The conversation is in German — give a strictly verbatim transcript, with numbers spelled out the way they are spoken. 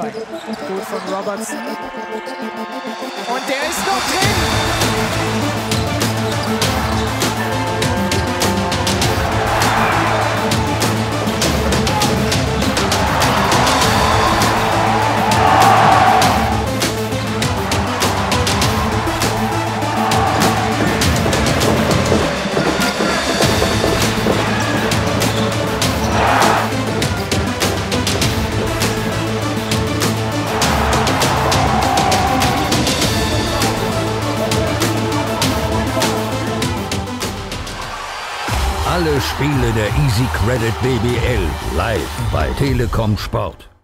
zwei. Gut von Robertson. Und der ist noch drin. Alle Spiele der Easy Credit B B L live bei Telekom Sport.